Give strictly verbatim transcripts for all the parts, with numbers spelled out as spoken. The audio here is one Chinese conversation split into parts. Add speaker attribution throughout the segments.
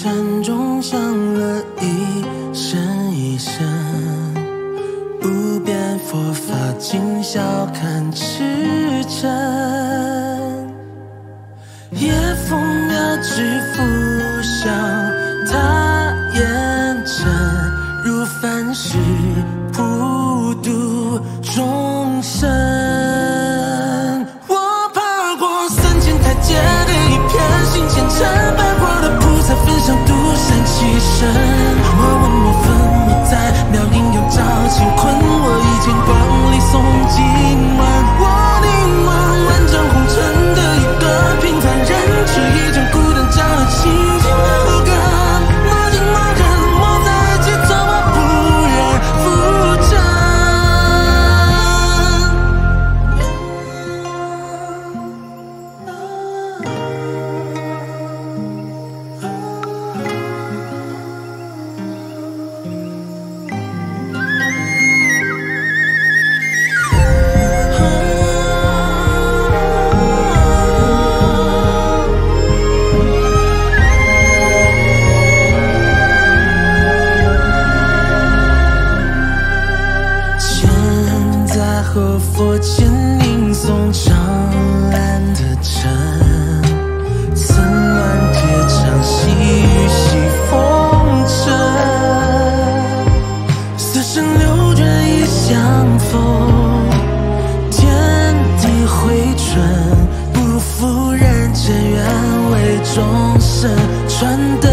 Speaker 1: 山中响了一声一声，无边佛法今笑看赤诚。夜风遥指拂向他烟尘，如凡世普度众生。我爬过三千台阶的一片心虔诚，拜过的菩萨分享独善其身。莫问莫分莫在，妙音又照乾坤。我一剑光里诵经文，我凝望万丈红尘的一个平凡人，持一盏孤灯照了清净六根。莫近莫远莫在一起，做我不染浮尘。和佛前吟诵长安的城，层峦叠嶂，细雨洗风尘。此生流转一相逢，天地回春，不负人间愿为众生传灯。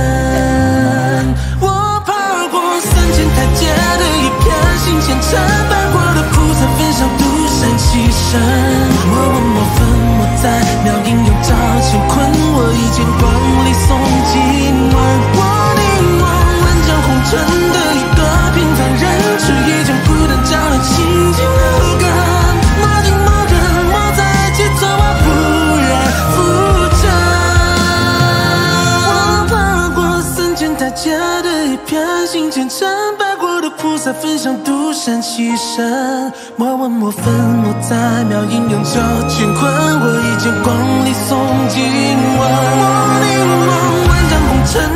Speaker 1: 我爬过三千台阶的一片心虔诚，拜过的菩萨分享独善其身。莫问莫分莫在，妙音又照乾坤。我一剑光里诵经文，我凝望万丈红尘的一个平凡人，持一盏孤灯照了清净六根。莫近莫远莫在一起，做我不染浮尘。我爬过三千台阶的一片心虔诚，拜过的菩萨分享独善其身。莫问莫分莫在，妙音永照乾坤。我一剑光里诵经文，我凝望万丈红尘